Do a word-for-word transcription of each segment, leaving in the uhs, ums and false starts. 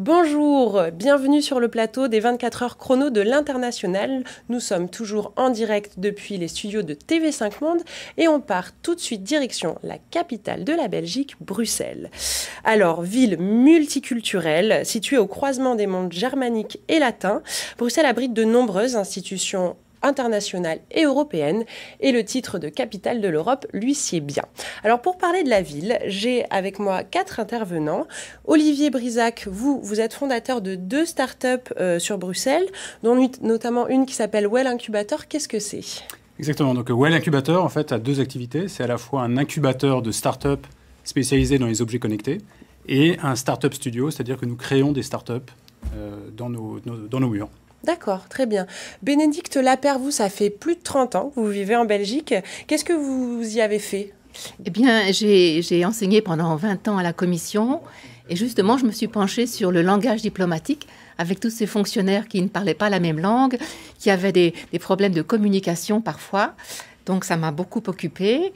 Bonjour, bienvenue sur le plateau des vingt-quatre heures chrono de l'International. Nous sommes toujours en direct depuis les studios de T V cinq Monde et on part tout de suite direction la capitale de la Belgique, Bruxelles. Alors, ville multiculturelle, située au croisement des mondes germaniques et latins, Bruxelles abrite de nombreuses institutions internationale et européenne, et le titre de capitale de l'Europe lui sied bien. Alors pour parler de la ville, j'ai avec moi quatre intervenants. Olivier Brisac, vous, vous êtes fondateur de deux startups euh, sur Bruxelles, dont notamment une qui s'appelle Well Incubator. Qu'est-ce que c'est ? Exactement, donc Well Incubator en fait a deux activités. C'est à la fois un incubateur de startups spécialisé dans les objets connectés et un startup studio, c'est-à-dire que nous créons des startups euh, dans, nos, nos, dans nos murs. D'accord, très bien. Bénédicte Lapère, vous, ça fait plus de trente ans que vous vivez en Belgique. Qu'est-ce que vous y avez fait ? Eh bien, j'ai, j'ai enseigné pendant vingt ans à la Commission et justement, je me suis penchée sur le langage diplomatique avec tous ces fonctionnaires qui ne parlaient pas la même langue, qui avaient des, des problèmes de communication parfois. Donc, ça m'a beaucoup occupée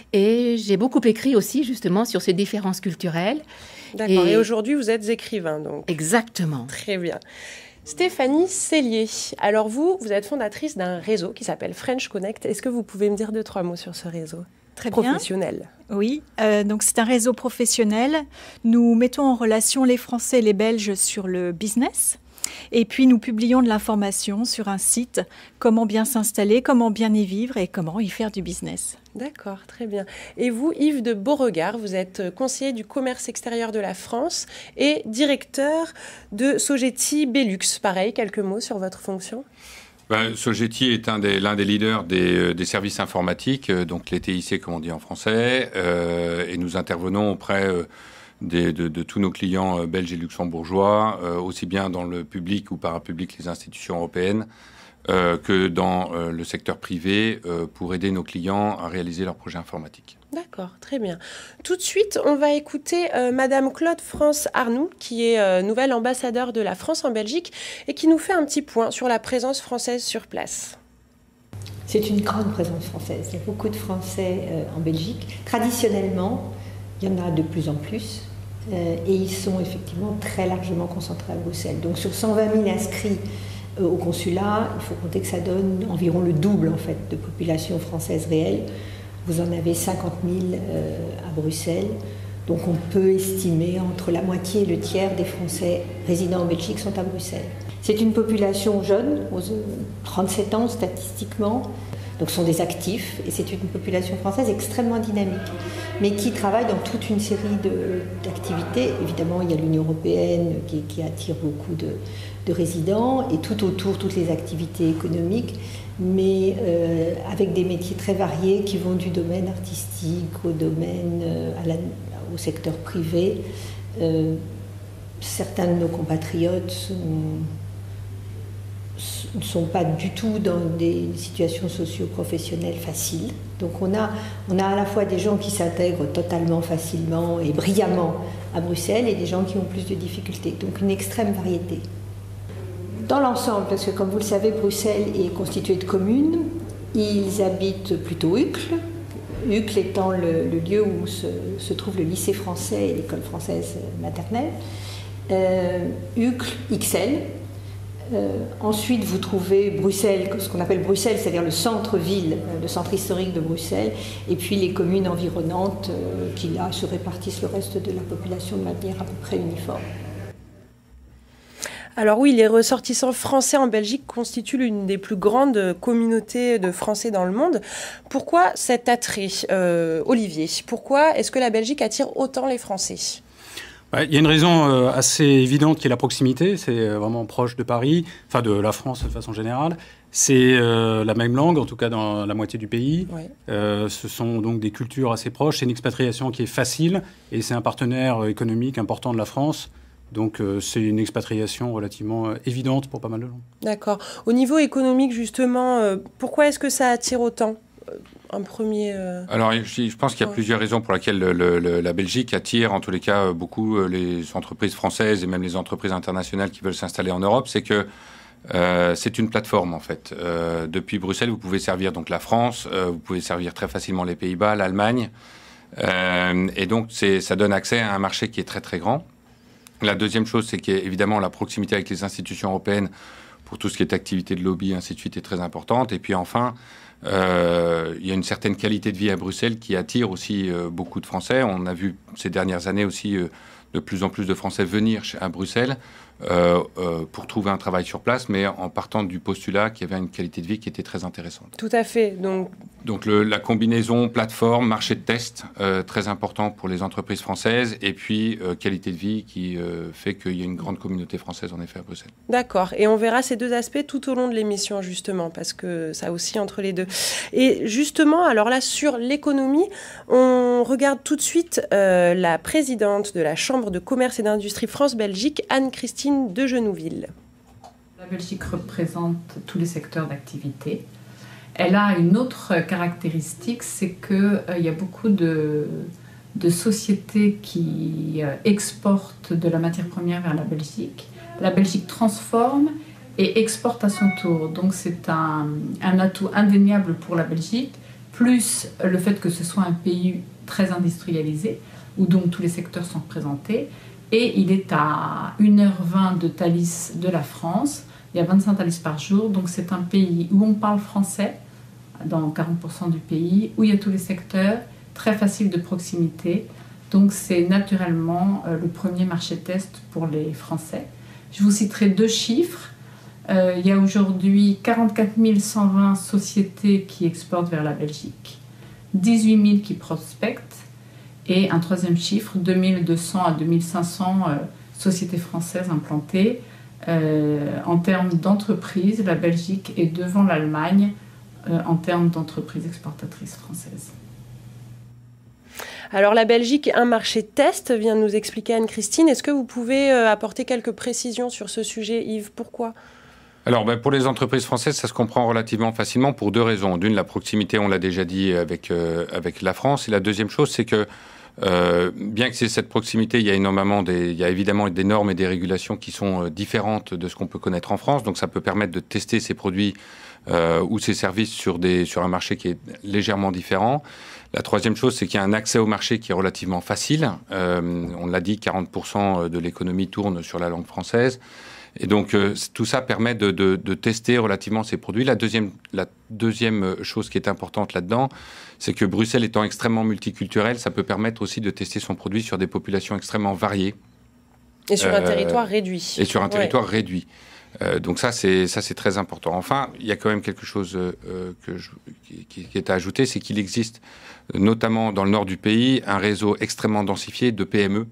et j'ai beaucoup écrit aussi justement sur ces différences culturelles. D'accord, et, et aujourd'hui, vous êtes écrivain, donc. Exactement. Très bien. Stéphanie Cellier, alors vous, vous êtes fondatrice d'un réseau qui s'appelle French Connect. Est-ce que vous pouvez me dire deux, trois mots sur ce réseau ? Très professionnel. Bien. Oui, euh, donc c'est un réseau professionnel. Nous mettons en relation les Français et les Belges sur le business. Et puis nous publions de l'information sur un site, comment bien s'installer, comment bien y vivre et comment y faire du business. D'accord, très bien. Et vous, Yves de Beauregard, vous êtes conseiller du commerce extérieur de la France et directeur de Sogeti Belux. Pareil, quelques mots sur votre fonction ? Ben, Sogeti est un des, l'un des leaders des, des services informatiques, donc les T I C comme on dit en français, euh, et nous intervenons auprès euh, des, de, de tous nos clients euh, belges et luxembourgeois, euh, aussi bien dans le public ou parapublic, les institutions européennes, euh, que dans euh, le secteur privé, euh, pour aider nos clients à réaliser leurs projets informatiques. D'accord, très bien. Tout de suite, on va écouter euh, Madame Claude France Arnoux, qui est euh, nouvelle ambassadeur de la France en Belgique et qui nous fait un petit point sur la présence française sur place. C'est une grande présence française. Il y a beaucoup de Français euh, en Belgique. Traditionnellement, il y en a de plus en plus euh, et ils sont effectivement très largement concentrés à Bruxelles. Donc sur cent vingt mille inscrits euh, au consulat, il faut compter que ça donne environ le double en fait, de population française réelle. Vous en avez cinquante mille euh, à Bruxelles. Donc on peut estimer entre la moitié et le tiers des Français résidant en Belgique sont à Bruxelles. C'est une population jeune, aux trente-sept ans statistiquement, donc ce sont des actifs, et c'est une population française extrêmement dynamique, mais qui travaille dans toute une série de, d'activités. Évidemment, il y a l'Union européenne qui, qui attire beaucoup de, de résidents, et tout autour, toutes les activités économiques, mais euh, avec des métiers très variés qui vont du domaine artistique au domaine, euh, à la, au secteur privé. Euh, certains de nos compatriotes sont, ne sont pas du tout dans des situations socio-professionnelles faciles. Donc on a, on a à la fois des gens qui s'intègrent totalement facilement et brillamment à Bruxelles et des gens qui ont plus de difficultés. Donc une extrême variété. Dans l'ensemble, parce que comme vous le savez, Bruxelles est constituée de communes, ils habitent plutôt Uccle, Uccle étant le, le lieu où se, se trouve le lycée français et l'école française maternelle. Euh, Uccle, X L. Euh, ensuite, vous trouvez Bruxelles, ce qu'on appelle Bruxelles, c'est-à-dire le centre-ville, le centre historique de Bruxelles, et puis les communes environnantes euh, qui là se répartissent le reste de la population de manière à peu près uniforme. Alors oui, les ressortissants français en Belgique constituent l'une des plus grandes communautés de Français dans le monde. Pourquoi cet attrait, euh, Olivier ? Pourquoi est-ce que la Belgique attire autant les Français ? Il y a une raison euh, assez évidente qui est la proximité. C'est euh, vraiment proche de Paris, enfin de la France de façon générale. C'est euh, la même langue, en tout cas dans la moitié du pays. Ouais. Euh, ce sont donc des cultures assez proches. C'est une expatriation qui est facile et c'est un partenaire économique important de la France. Donc euh, c'est une expatriation relativement euh, évidente pour pas mal de gens. D'accord. Au niveau économique, justement, euh, pourquoi est-ce que ça attire autant ? Un premier... Euh... Alors, je, je pense qu'il y a ouais. plusieurs raisons pour lesquelles le, le, la Belgique attire, en tous les cas, beaucoup les entreprises françaises et même les entreprises internationales qui veulent s'installer en Europe. C'est que euh, c'est une plateforme, en fait. Euh, depuis Bruxelles, vous pouvez servir donc la France, euh, vous pouvez servir très facilement les Pays-Bas, l'Allemagne. Euh, et donc, c'est, ça donne accès à un marché qui est très, très grand. La deuxième chose, c'est qu'évidemment, la proximité avec les institutions européennes pour tout ce qui est activité de lobby, ainsi de suite, est très importante. Et puis enfin, euh, il y a une certaine qualité de vie à Bruxelles qui attire aussi euh, beaucoup de Français. On a vu ces dernières années aussi euh, de plus en plus de Français venir à Bruxelles euh, euh, pour trouver un travail sur place, mais en partant du postulat qu'il y avait une qualité de vie qui était très intéressante. Tout à fait. Donc, Donc le, la combinaison plateforme, marché de test, euh, très important pour les entreprises françaises, et puis euh, qualité de vie qui euh, fait qu'il y a une grande communauté française en effet à Bruxelles. D'accord. Et on verra ces deux aspects tout au long de l'émission justement, parce que ça oscille entre les deux. Et justement, alors là, sur l'économie, on regarde tout de suite euh, la présidente de la Chambre de commerce et d'industrie France-Belgique, Anne-Christine de Genouville. La Belgique représente tous les secteurs d'activité. Elle a une autre caractéristique, c'est qu'il euh, y a beaucoup de, de sociétés qui euh, exportent de la matière première vers la Belgique. La Belgique transforme et exporte à son tour. Donc c'est un, un atout indéniable pour la Belgique, plus le fait que ce soit un pays très industrialisé, où donc tous les secteurs sont représentés. Et il est à une heure vingt de Thalys de la France. Il y a vingt-cinq Thalys par jour. Donc c'est un pays où on parle français, dans quarante pour cent du pays, où il y a tous les secteurs, très facile de proximité. Donc c'est naturellement euh, le premier marché test pour les Français. Je vous citerai deux chiffres. Euh, il y a aujourd'hui quarante-quatre mille cent vingt sociétés qui exportent vers la Belgique, dix-huit mille qui prospectent, et un troisième chiffre, deux mille deux cents à deux mille cinq cents euh, sociétés françaises implantées. Euh, en termes d'entreprises, la Belgique est devant l'Allemagne euh, en termes d'entreprises exportatrices françaises. Alors la Belgique, un marché test, vient de nous expliquer Anne-Christine. Est-ce que vous pouvez euh, apporter quelques précisions sur ce sujet, Yves? Pourquoi ? Alors, ben, pour les entreprises françaises, ça se comprend relativement facilement pour deux raisons. D'une, la proximité, on l'a déjà dit, avec, euh, avec la France. Et la deuxième chose, c'est que Euh, bien que c'est cette proximité, il y a énormément des, il y a évidemment des normes et des régulations qui sont euh, différentes de ce qu'on peut connaître en France. Donc ça peut permettre de tester ces produits euh, ou ces services sur, des, sur un marché qui est légèrement différent. La troisième chose, c'est qu'il y a un accès au marché qui est relativement facile. Euh, on l'a dit, quarante pour cent de l'économie tourne sur la langue française. Et donc, euh, tout ça permet de, de, de tester relativement ces produits. La deuxième, la deuxième chose qui est importante là-dedans, c'est que Bruxelles étant extrêmement multiculturelle, ça peut permettre aussi de tester son produit sur des populations extrêmement variées. Et sur euh, un territoire réduit. Et sur un territoire ouais. réduit. Euh, donc ça, c'est ça, c'est très important. Enfin, il y a quand même quelque chose euh, que je, qui, qui est à ajouter, c'est qu'il existe, notamment dans le nord du pays, un réseau extrêmement densifié de P M E,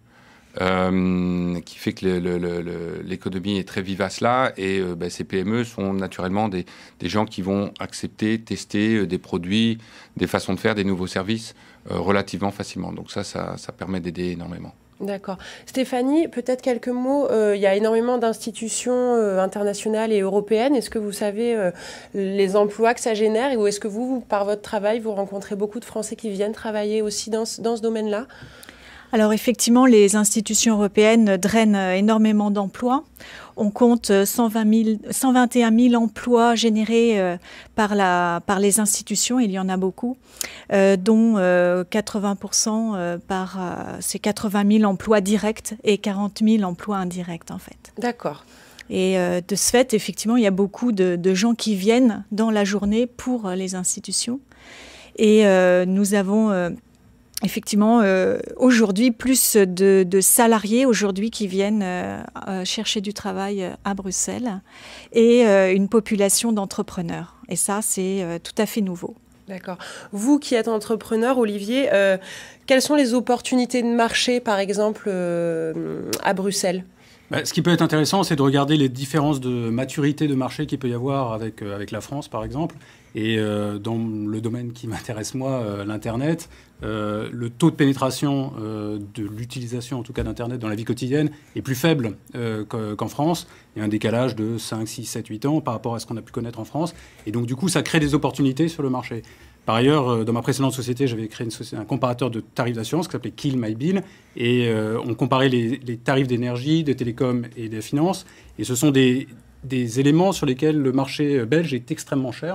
Euh, qui fait que le, le, le, l'économie est très vivace là, et euh, ben, ces P M E sont naturellement des, des gens qui vont accepter, tester euh, des produits, des façons de faire, des nouveaux services euh, relativement facilement. Donc ça, ça, ça permet d'aider énormément. D'accord. Stéphanie, peut-être quelques mots. Euh, il y a énormément d'institutions euh, internationales et européennes. Est-ce que vous savez euh, les emplois que ça génère, ou est-ce que vous, vous, par votre travail, vous rencontrez beaucoup de Français qui viennent travailler aussi dans ce, dans ce domaine-là ? Alors effectivement, les institutions européennes drainent énormément d'emplois. On compte cent vingt mille, cent vingt et un mille emplois générés euh, par, la, par les institutions, il y en a beaucoup, euh, dont euh, quatre-vingts pour cent euh, par euh, ces quatre-vingt mille emplois directs et quarante mille emplois indirects en fait. D'accord. Et euh, de ce fait, effectivement, il y a beaucoup de, de gens qui viennent dans la journée pour euh, les institutions. Et euh, nous avons... Euh, Effectivement, euh, aujourd'hui, plus de, de salariés aujourd'hui qui viennent euh, euh, chercher du travail à Bruxelles et euh, une population d'entrepreneurs. Et ça, c'est euh, tout à fait nouveau. D'accord. Vous qui êtes entrepreneur, Olivier, euh, quelles sont les opportunités de marché, par exemple, euh, à Bruxelles ? Bah, ce qui peut être intéressant, c'est de regarder les différences de maturité de marché qu'il peut y avoir avec, euh, avec la France, par exemple. Et euh, dans le domaine qui m'intéresse, moi, euh, l'Internet, euh, le taux de pénétration euh, de l'utilisation, en tout cas d'Internet dans la vie quotidienne, est plus faible euh, qu'en France. Il y a un décalage de cinq, six, sept, huit ans par rapport à ce qu'on a pu connaître en France. Et donc, du coup, ça crée des opportunités sur le marché. Par ailleurs, dans ma précédente société, j'avais créé une société, un comparateur de tarifs d'assurance qui s'appelait Kill My Bill. Et euh, on comparait les, les tarifs d'énergie, de télécom et des finances. Et ce sont des, des éléments sur lesquels le marché belge est extrêmement cher.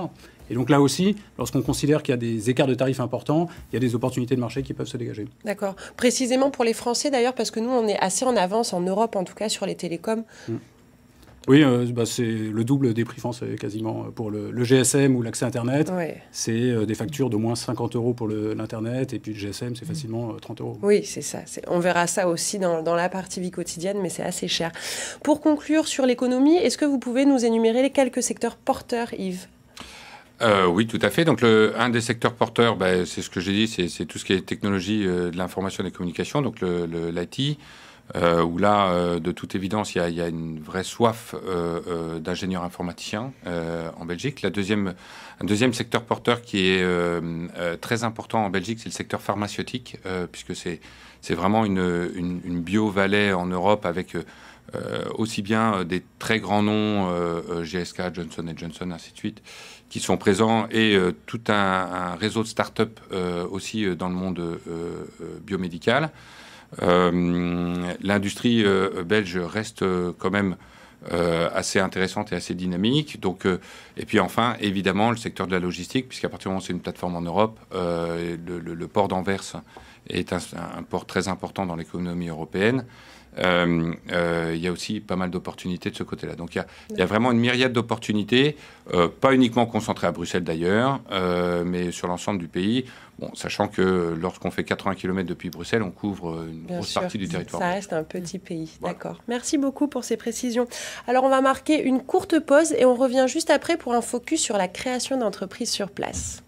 Et donc là aussi, lorsqu'on considère qu'il y a des écarts de tarifs importants, il y a des opportunités de marché qui peuvent se dégager. D'accord. Précisément pour les Français d'ailleurs, parce que nous, on est assez en avance en Europe, en tout cas sur les télécoms. Mmh. Oui, euh, bah, c'est le double des prix français quasiment pour le, le G S M ou l'accès Internet. Ouais. C'est euh, des factures d'au moins cinquante euros pour l'Internet et puis le G S M, c'est facilement euh, trente euros. Oui, c'est ça. On verra ça aussi dans, dans la partie vie quotidienne, mais c'est assez cher. Pour conclure sur l'économie, est-ce que vous pouvez nous énumérer les quelques secteurs porteurs, Yves ? Euh, oui, tout à fait. Donc, le, un des secteurs porteurs, bah, c'est ce que j'ai dit, c'est tout ce qui est technologie euh, de l'information et des communications, donc l'I T. Euh, où là, euh, de toute évidence, il y, y a une vraie soif euh, euh, d'ingénieurs informaticiens euh, en Belgique. La deuxième, un deuxième secteur porteur qui est euh, euh, très important en Belgique, c'est le secteur pharmaceutique, euh, puisque c'est c'est vraiment une, une, une bio-vallée en Europe avec euh, aussi bien des très grands noms, euh, G S K, Johnson and Johnson, ainsi de suite, qui sont présents, et euh, tout un, un réseau de start-up euh, aussi euh, dans le monde euh, euh, biomédical. Euh, L'industrie euh, belge reste euh, quand même euh, assez intéressante et assez dynamique. Donc, euh, et puis enfin, évidemment, le secteur de la logistique, puisqu'à partir du moment où c'est une plateforme en Europe, euh, le, le, le port d'Anvers est un, un port très important dans l'économie européenne. Euh, euh, il y a aussi pas mal d'opportunités de ce côté-là. Donc il y a, il y a vraiment une myriade d'opportunités, euh, pas uniquement concentrées à Bruxelles d'ailleurs, euh, mais sur l'ensemble du pays. Bon, sachant que lorsqu'on fait quatre-vingts kilomètres depuis Bruxelles, on couvre une Bien grosse sûr, partie du territoire. Ça reste un petit pays, voilà. D'accord. Merci beaucoup pour ces précisions. Alors on va marquer une courte pause et on revient juste après pour un focus sur la création d'entreprises sur place.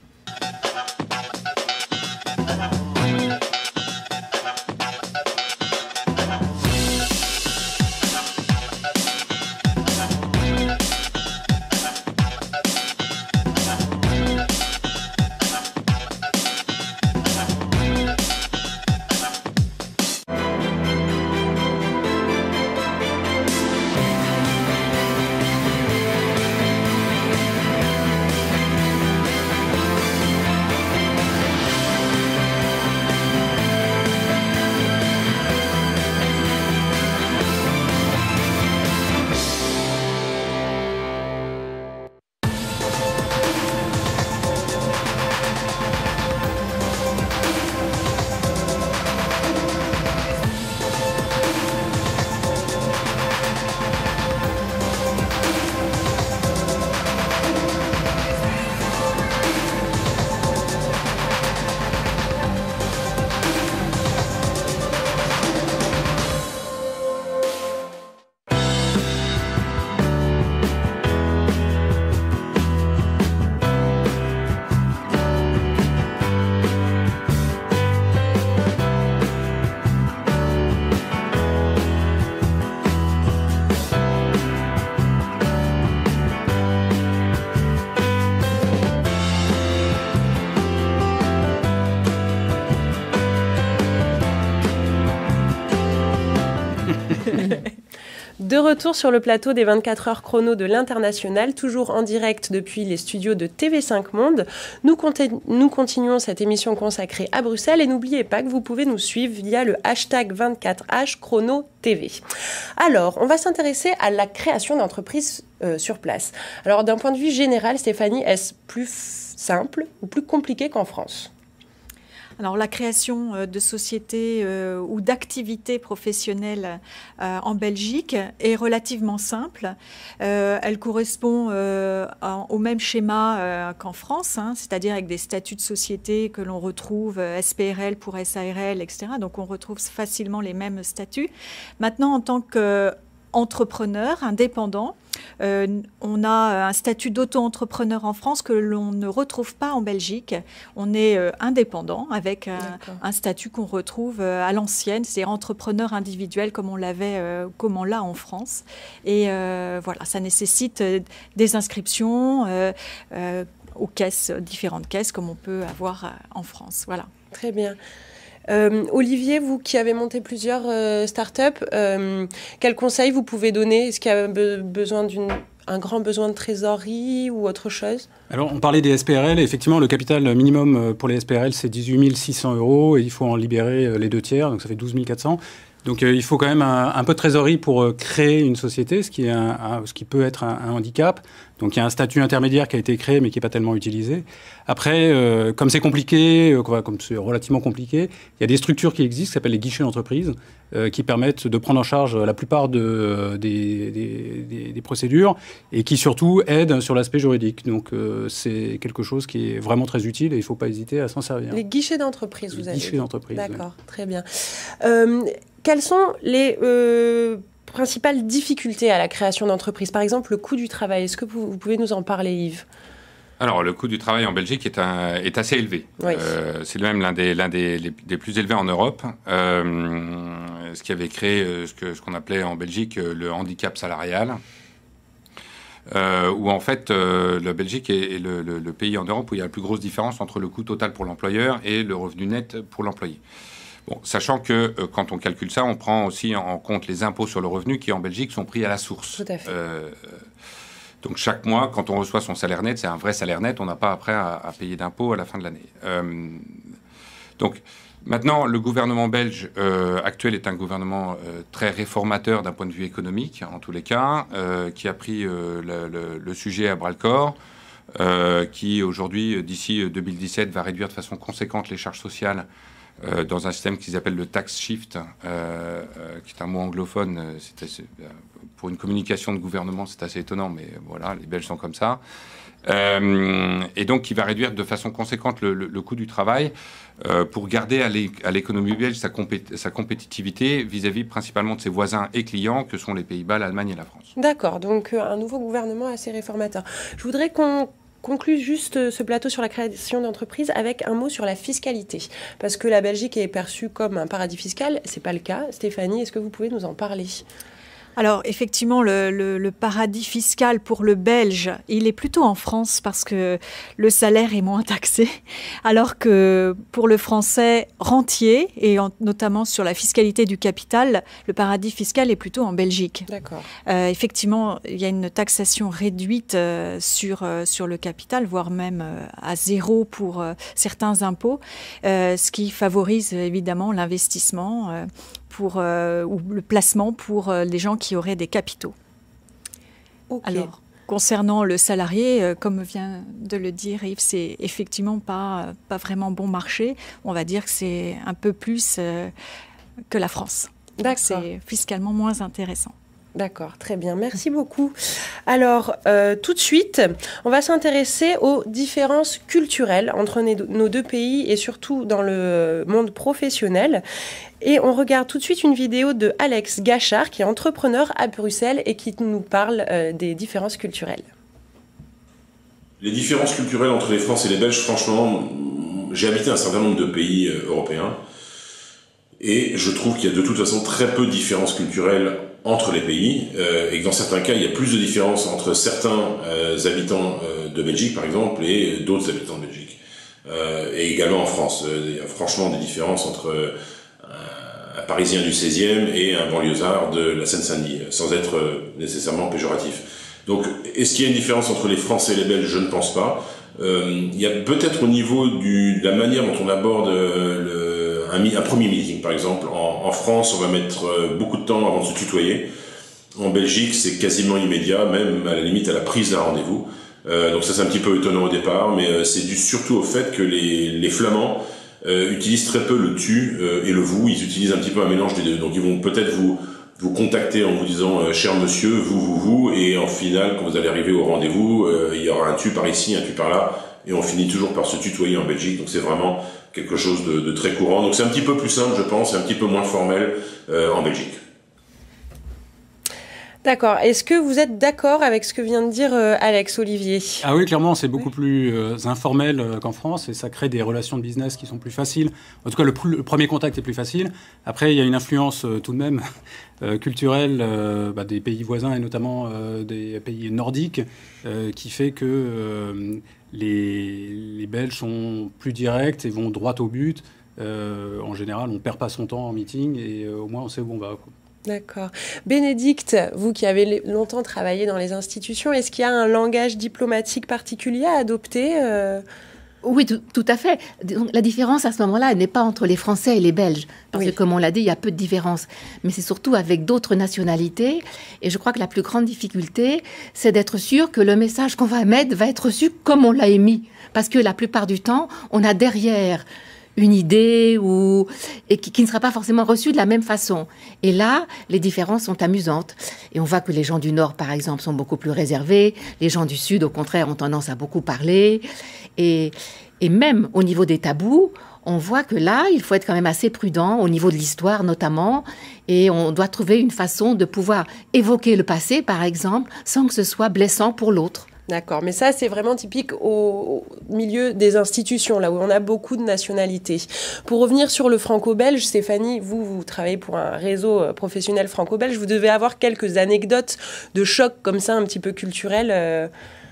De retour sur le plateau des vingt-quatre heures chrono de l'International, toujours en direct depuis les studios de T V cinq Monde. Nous, nous continuons cette émission consacrée à Bruxelles et n'oubliez pas que vous pouvez nous suivre via le hashtag vingt-quatre H chrono T V. Alors, on va s'intéresser à la création d'entreprises euh, sur place. Alors, d'un point de vue général, Stéphanie, est-ce plus simple ou plus compliqué qu'en France ? Alors, la création de sociétés euh, ou d'activités professionnelles euh, en Belgique est relativement simple. Euh, elle correspond euh, en, au même schéma euh, qu'en France, hein, c'est-à-dire avec des statuts de société que l'on retrouve euh, S P R L pour S A R L, et cetera. Donc, on retrouve facilement les mêmes statuts. Maintenant, en tant que entrepreneur indépendant, euh, on a un statut d'auto-entrepreneur en France que l'on ne retrouve pas en Belgique. On est euh, indépendant avec euh, un statut qu'on retrouve euh, à l'ancienne, c'est entrepreneur individuel comme on l'avait, euh, comme on l'a en France. Et euh, voilà, ça nécessite euh, des inscriptions euh, euh, aux caisses, différentes caisses comme on peut avoir euh, en France. Voilà. Très bien. Euh, Olivier, vous qui avez monté plusieurs euh, startups, euh, quels conseils vous pouvez donner ? Est-ce qu'il y a be- besoin d'une, un grand besoin de trésorerie ou autre chose ? Alors, on parlait des S P R L. Et effectivement, le capital minimum pour les S P R L, c'est dix-huit mille six cents euros et il faut en libérer les deux tiers, donc ça fait douze mille quatre cents. Donc euh, il faut quand même un, un peu de trésorerie pour euh, créer une société, ce qui, est un, un, ce qui peut être un, un handicap. Donc il y a un statut intermédiaire qui a été créé mais qui n'est pas tellement utilisé. Après, euh, comme c'est compliqué, euh, comme c'est relativement compliqué, il y a des structures qui existent qui s'appellent les guichets d'entreprise euh, qui permettent de prendre en charge la plupart de, euh, des, des, des, des procédures et qui surtout aident sur l'aspect juridique. Donc euh, c'est quelque chose qui est vraiment très utile et il ne faut pas hésiter à s'en servir. Les guichets d'entreprise, vous avez dit. Guichets d'entreprise. D'accord, oui. Très bien. Euh, quelles sont les euh, principales difficultés à la création d'entreprises? Par exemple, le coût du travail. Est-ce que vous, vous pouvez nous en parler, Yves? Alors, le coût du travail en Belgique est, un, est assez élevé. Oui. Euh, c'est même l'un des, l'un des, les, des plus élevés en Europe. Euh, ce qui avait créé ce, que, ce qu'on appelait en Belgique le handicap salarial. Euh, où en fait, euh, la Belgique est, est le, le, le pays en Europe où il y a la plus grosse différence entre le coût total pour l'employeur et le revenu net pour l'employé. Bon, sachant que euh, quand on calcule ça, on prend aussi en compte les impôts sur le revenu qui en Belgique sont pris à la source. Tout à fait. Euh, donc chaque mois, quand on reçoit son salaire net, c'est un vrai salaire net, on n'a pas après à, à payer d'impôts à la fin de l'année. Euh, donc maintenant, le gouvernement belge euh, actuel est un gouvernement euh, très réformateur d'un point de vue économique, en tous les cas, euh, qui a pris euh, le, le, le sujet à bras-le-corps, euh, qui aujourd'hui, d'ici deux mille dix-sept, va réduire de façon conséquente les charges sociales Euh, dans un système qu'ils appellent le tax shift, euh, euh, qui est un mot anglophone. Euh, c'est assez, euh, pour une communication de gouvernement, c'est assez étonnant, mais voilà, les Belges sont comme ça. Euh, et donc, qui va réduire de façon conséquente le, le, le coût du travail euh, pour garder à l'économie belge sa, compé sa compétitivité vis-à-vis principalement de ses voisins et clients, que sont les Pays-Bas, l'Allemagne et la France. D'accord, donc euh, un nouveau gouvernement assez réformateur. Je voudrais qu'on conclut juste ce plateau sur la création d'entreprises avec un mot sur la fiscalité. Parce que la Belgique est perçue comme un paradis fiscal. Ce n'est pas le cas. Stéphanie, est-ce que vous pouvez nous en parler ? Alors effectivement, le, le, le paradis fiscal pour le Belge, il est plutôt en France parce que le salaire est moins taxé, alors que pour le Français rentier, et en, notamment sur la fiscalité du capital, le paradis fiscal est plutôt en Belgique. D'accord. Euh, effectivement, il y a une taxation réduite euh, sur, euh, sur le capital, voire même euh, à zéro pour euh, certains impôts, euh, ce qui favorise évidemment l'investissement euh, pour, euh, ou le placement pour euh, les gens qui auraient des capitaux. Okay. Alors, concernant le salarié, euh, comme vient de le dire Yves, c'est effectivement pas, pas vraiment bon marché. On va dire que c'est un peu plus euh, que la France. D'accord. C'est fiscalement moins intéressant. D'accord, très bien. Merci beaucoup. Alors, euh, tout de suite, on va s'intéresser aux différences culturelles entre nos deux pays et surtout dans le monde professionnel. Et on regarde tout de suite une vidéo de Alex Gachard, qui est entrepreneur à Bruxelles et qui nous parle euh, des différences culturelles. Les différences culturelles entre les Français et les Belges, franchement, j'ai habité un certain nombre de pays euh, européens et je trouve qu'il y a de toute façon très peu de différences culturelles entre les pays, euh, et que dans certains cas, il y a plus de différences entre certains euh, habitants euh, de Belgique, par exemple, et d'autres habitants de Belgique. Euh, et également en France. Euh, il y a franchement des différences entre euh, un Parisien du seizième et un banlieusard de la Seine-Saint-Denis, sans être euh, nécessairement péjoratif. Donc, est-ce qu'il y a une différence entre les Français et les Belges? Je ne pense pas. Euh, il y a peut-être au niveau du, de la manière dont on aborde euh, le, un, un premier meeting, par exemple. En, en France, on va mettre euh, beaucoup de temps avant de se tutoyer. En Belgique, c'est quasiment immédiat, même à la limite à la prise d'un rendez-vous. Euh, donc ça, c'est un petit peu étonnant au départ, mais euh, c'est dû surtout au fait que les, les Flamands euh, utilisent très peu le tu euh, et le vous. Ils utilisent un petit peu un mélange des deux. Donc ils vont peut-être vous vous contacter en vous disant euh, cher monsieur, vous, vous, vous, et en final, quand vous allez arriver au rendez-vous, euh, il y aura un tu par ici, un tu par là, et on finit toujours par se tutoyer en Belgique. Donc c'est vraiment quelque chose de, de très courant. Donc c'est un petit peu plus simple, je pense, et un petit peu moins formel euh, en Belgique. D'accord. Est-ce que vous êtes d'accord avec ce que vient de dire euh, Alex, Olivier? Ah oui, clairement, c'est beaucoup oui. plus euh, informel euh, qu'en France et ça crée des relations de business qui sont plus faciles. En tout cas, le, le premier contact est plus facile. Après, il y a une influence euh, tout de même euh, culturelle euh, bah, des pays voisins et notamment euh, des pays nordiques euh, qui fait que euh, les, les Belges sont plus directs et vont droit au but. Euh, en général, on ne perd pas son temps en meeting et euh, au moins on sait où on va, quoi. D'accord. Bénédicte, vous qui avez longtemps travaillé dans les institutions, est-ce qu'il y a un langage diplomatique particulier à adopter euh... Oui, tout, tout à fait. Donc, la différence à ce moment-là, elle n'est pas entre les Français et les Belges. Parce oui. que, comme on l'a dit, il y a peu de différence. Mais c'est surtout avec d'autres nationalités. Et je crois que la plus grande difficulté, c'est d'être sûr que le message qu'on va émettre va être reçu comme on l'a émis. Parce que la plupart du temps, on a derrière une idée ou et qui, qui ne sera pas forcément reçue de la même façon. Et là, les différences sont amusantes. Et on voit que les gens du Nord, par exemple, sont beaucoup plus réservés. Les gens du Sud, au contraire, ont tendance à beaucoup parler. Et, et même au niveau des tabous, on voit que là, il faut être quand même assez prudent, au niveau de l'histoire notamment. Et on doit trouver une façon de pouvoir évoquer le passé, par exemple, sans que ce soit blessant pour l'autre. D'accord, mais ça, c'est vraiment typique au, au milieu des institutions, là où on a beaucoup de nationalités. Pour revenir sur le franco-belge, Stéphanie, vous, vous travaillez pour un réseau professionnel franco-belge. Vous devez avoir quelques anecdotes de choc comme ça, un petit peu culturels. Euh...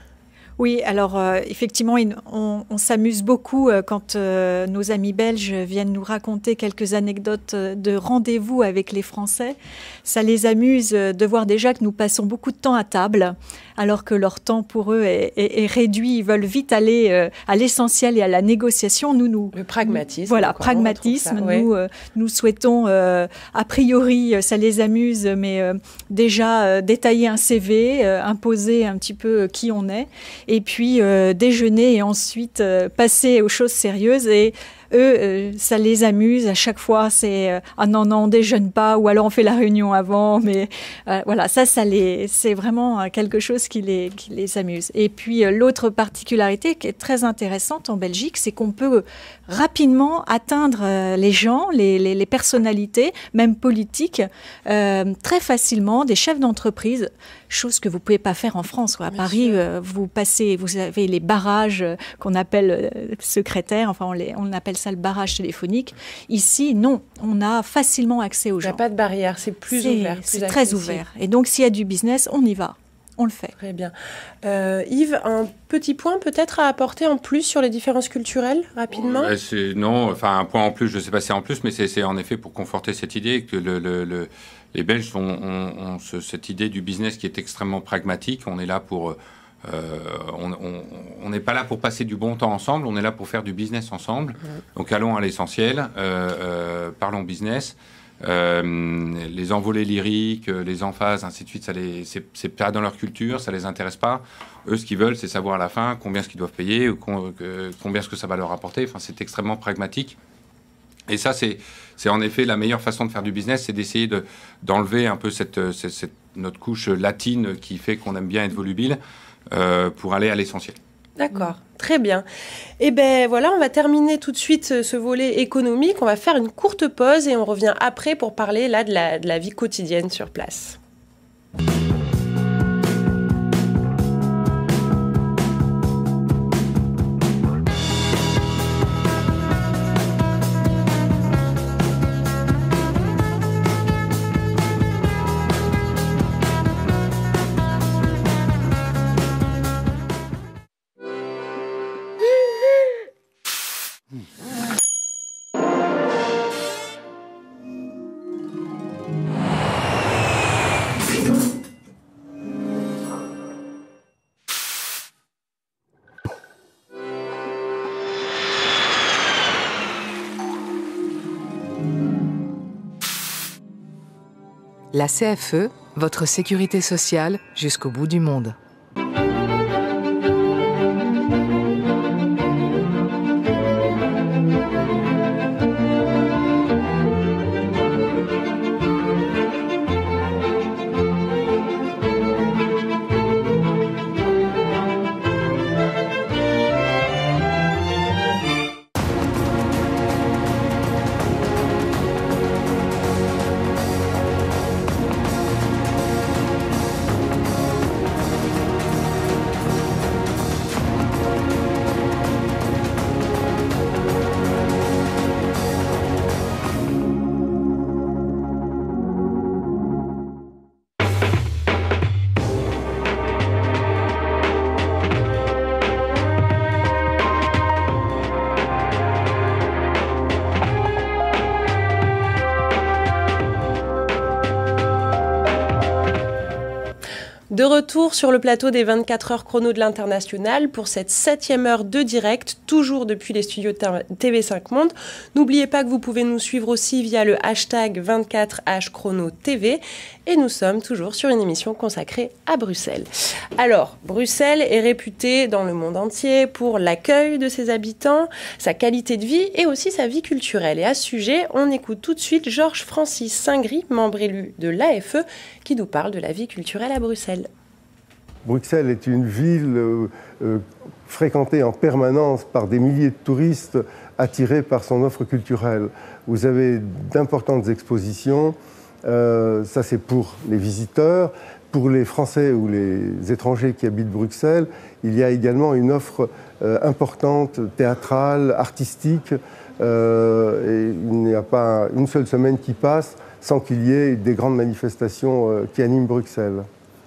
Oui, alors euh, effectivement, on, on s'amuse beaucoup euh, quand euh, nos amis belges viennent nous raconter quelques anecdotes de rendez-vous avec les Français. Ça les amuse de voir déjà que nous passons beaucoup de temps à table, alors que leur temps pour eux est, est, est réduit. Ils veulent vite aller euh, à l'essentiel et à la négociation. Nous, nous le pragmatisme. Voilà, pragmatisme. Ça, ouais. Nous, euh, nous souhaitons, euh, a priori, ça les amuse, mais euh, déjà euh, détailler un C V, euh, imposer un petit peu qui on est. Et puis euh, déjeuner et ensuite euh, passer aux choses sérieuses. Et eux, euh, ça les amuse. À chaque fois, c'est euh, « Ah non, non, on déjeune pas » ou alors on fait la réunion avant. Mais euh, voilà, ça, ça les, c'est vraiment quelque chose qui les, qui les amuse. Et puis euh, l'autre particularité qui est très intéressante en Belgique, c'est qu'on peut rapidement atteindre euh, les gens, les, les, les personnalités, même politiques, euh, très facilement, des chefs d'entreprise, chose que vous ne pouvez pas faire en France. Quoi. À Bien Paris, euh, vous passez, vous avez les barrages euh, qu'on appelle euh, secrétaires, enfin on, les, on appelle ça le barrage téléphonique. Ici, non, on a facilement accès aux gens. Il n'y a pas de barrière, c'est plus c'est, ouvert. Plus c'est très ouvert. Et donc, s'il y a du business, on y va. On le fait. Très bien. Euh, Yves, un petit point peut-être à apporter en plus sur les différences culturelles, rapidement euh, c'est, Non, enfin un point en plus, je ne sais pas si c'est en plus, mais c'est, c'est en effet pour conforter cette idée que le, le, le, les Belges ont, ont, ont ce, cette idée du business qui est extrêmement pragmatique. On est là pour... Euh, on n'est pas là pour passer du bon temps ensemble, on est là pour faire du business ensemble. Mmh. Donc allons à l'essentiel, euh, euh, parlons business. Euh, les envolées lyriques, les emphases, ainsi de suite, ça les, c'est, c'est pas dans leur culture, ça les intéresse pas. Eux, ce qu'ils veulent, c'est savoir à la fin combien ce qu'ils doivent payer ou con, que, combien ce que ça va leur apporter. Enfin, c'est extrêmement pragmatique. Et ça, c'est, c'est en effet la meilleure façon de faire du business, c'est d'essayer de, d'enlever un peu cette, cette, cette, notre couche latine qui fait qu'on aime bien être volubile euh, pour aller à l'essentiel. D'accord, très bien. Et bien voilà, on va terminer tout de suite ce volet économique. On va faire une courte pause et on revient après pour parler là de la, de la vie quotidienne sur place. La C F E, votre sécurité sociale jusqu'au bout du monde. De retour sur le plateau des vingt-quatre heures chrono de l'International pour cette septième heure de direct, toujours depuis les studios T V cinq Monde. N'oubliez pas que vous pouvez nous suivre aussi via le hashtag vingt-quatre H chrono T V et nous sommes toujours sur une émission consacrée à Bruxelles. Alors, Bruxelles est réputée dans le monde entier pour l'accueil de ses habitants, sa qualité de vie et aussi sa vie culturelle. Et à ce sujet, on écoute tout de suite Georges Francis Saint-Gris, membre élu de l'A F E, qui nous parle de la vie culturelle à Bruxelles. Bruxelles est une ville euh, euh, fréquentée en permanence par des milliers de touristes attirés par son offre culturelle. Vous avez d'importantes expositions, euh, ça c'est pour les visiteurs. Pour les Français ou les étrangers qui habitent Bruxelles, il y a également une offre euh, importante, théâtrale, artistique. Euh, et il n'y a pas une seule semaine qui passe sans qu'il y ait des grandes manifestations euh, qui animent Bruxelles.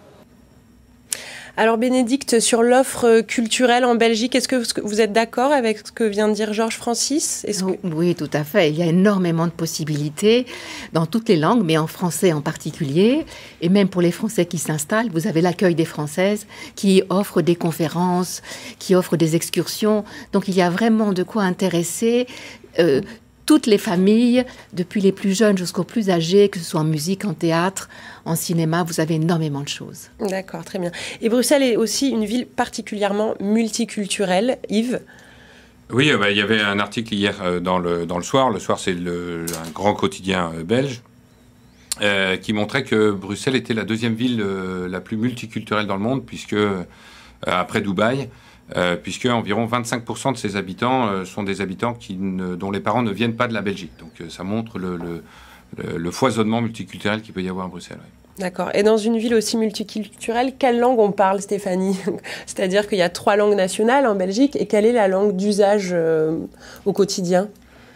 Alors Bénédicte, sur l'offre culturelle en Belgique, est-ce que vous êtes d'accord avec ce que vient de dire Georges Francis? Est-ce que... Oui, tout à fait. Il y a énormément de possibilités dans toutes les langues, mais en français en particulier. Et même pour les Français qui s'installent, vous avez l'accueil des Françaises qui offrent des conférences, qui offrent des excursions. Donc il y a vraiment de quoi intéresser euh, toutes les familles, depuis les plus jeunes jusqu'aux plus âgés, que ce soit en musique, en théâtre, en cinéma, vous avez énormément de choses. D'accord, très bien. Et Bruxelles est aussi une ville particulièrement multiculturelle. Yves ? Oui, bah, il y avait un article hier euh, dans, le, dans le Soir. Le Soir, c'est le, un grand quotidien euh, belge euh, qui montrait que Bruxelles était la deuxième ville euh, la plus multiculturelle dans le monde, puisque euh, après Dubaï, Euh, puisque environ vingt-cinq pour cent de ses habitants euh, sont des habitants qui ne, dont les parents ne viennent pas de la Belgique. Donc euh, ça montre le, le, le, le foisonnement multiculturel qu'il peut y avoir à Bruxelles. Ouais. D'accord. Et dans une ville aussi multiculturelle, quelle langue on parle, Stéphanie? C'est-à-dire qu'il y a trois langues nationales en Belgique, et quelle est la langue d'usage euh, au quotidien?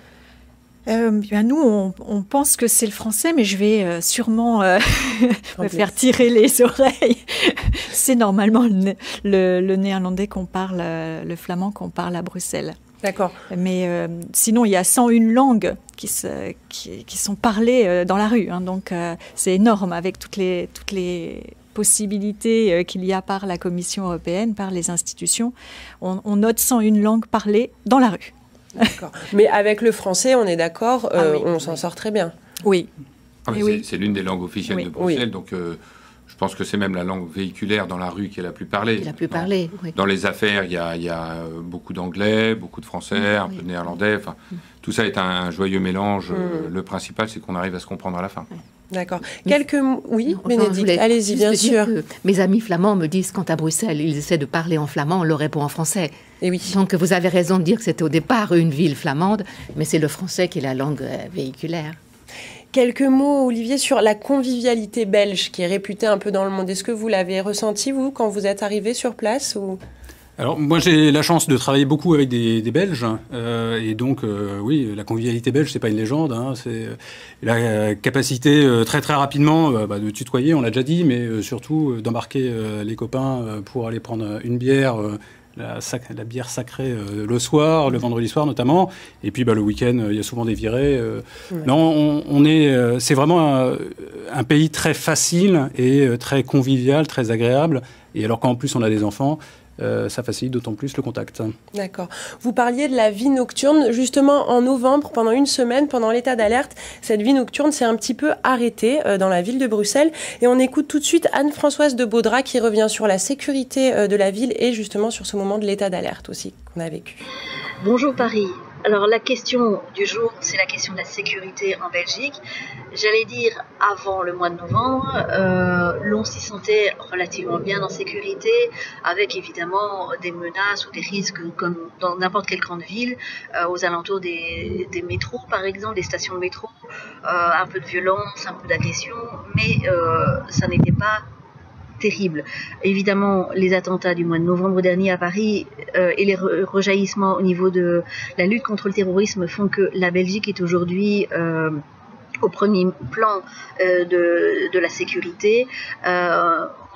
Euh, bien nous, on, on pense que c'est le français, mais je vais euh, sûrement euh, me faire tirer les oreilles. C'est normalement le, le, le néerlandais qu'on parle, euh, le flamand qu'on parle à Bruxelles. D'accord. Mais euh, sinon, il y a cent une langues qui, se, qui, qui sont parlées euh, dans la rue. Hein, donc, euh, c'est énorme avec toutes les, toutes les possibilités euh, qu'il y a par la Commission européenne, par les institutions. On, on note cent une langues parlées dans la rue. D'accord. Mais avec le français, on est d'accord, euh, ah oui, on oui. s'en sort très bien. Oui. Ah, c'est, oui. c'est l'une des langues officielles oui. de Bruxelles, Oui. donc euh, je pense que c'est même la langue véhiculaire dans la rue qui est la plus parlée. La plus parlée, dans, oui. Dans les affaires, il y a, il y a beaucoup d'anglais, beaucoup de français, oui, un oui. peu de néerlandais. Enfin, oui. Tout ça est un, un joyeux mélange. Mm. Le principal, c'est qu'on arrive à se comprendre à la fin. Oui. D'accord. Quelques mots. Oui, enfin, Bénédicte, allez-y, bien sûr. Mes amis flamands me disent, quand à Bruxelles, ils essaient de parler en flamand, on leur répond en français. Et oui. Donc vous avez raison de dire que c'était au départ une ville flamande, mais c'est le français qui est la langue véhiculaire. Quelques mots, Olivier, sur la convivialité belge qui est réputée un peu dans le monde. Est-ce que vous l'avez ressenti, vous, quand vous êtes arrivé sur place ou... Alors, moi, j'ai la chance de travailler beaucoup avec des, des Belges. Euh, et donc, euh, oui, la convivialité belge, c'est pas une légende. Hein, c'est la euh, capacité euh, très, très rapidement euh, bah, de tutoyer, on l'a déjà dit, mais euh, surtout euh, d'embarquer euh, les copains euh, pour aller prendre une bière, euh, la, sac- la bière sacrée euh, le soir, le vendredi soir notamment. Et puis, bah, le week-end, il euh, y a souvent des virées. Euh. Ouais. Non, on, on est... Euh, c'est vraiment un, un pays très facile et euh, très convivial, très agréable. Et alors qu'en plus, on a des enfants... Euh, ça facilite d'autant plus le contact. D'accord. Vous parliez de la vie nocturne. Justement, en novembre, pendant une semaine, pendant l'état d'alerte, cette vie nocturne s'est un petit peu arrêtée euh, dans la ville de Bruxelles. Et on écoute tout de suite Anne-Françoise de Baudrat qui revient sur la sécurité euh, de la ville et justement sur ce moment de l'état d'alerte aussi qu'on a vécu. Bonjour Paris. Alors la question du jour, c'est la question de la sécurité en Belgique. J'allais dire, avant le mois de novembre, euh, l'on s'y sentait relativement bien en sécurité, avec évidemment des menaces ou des risques comme dans n'importe quelle grande ville, euh, aux alentours des, des métros par exemple, des stations de métro, euh, un peu de violence, un peu d'agression, mais euh, ça n'était pas terrible. Évidemment, les attentats du mois de novembre dernier à Paris euh, et les re- rejaillissements au niveau de la lutte contre le terrorisme font que la Belgique est aujourd'hui euh, au premier plan euh, de, de la sécurité. Euh,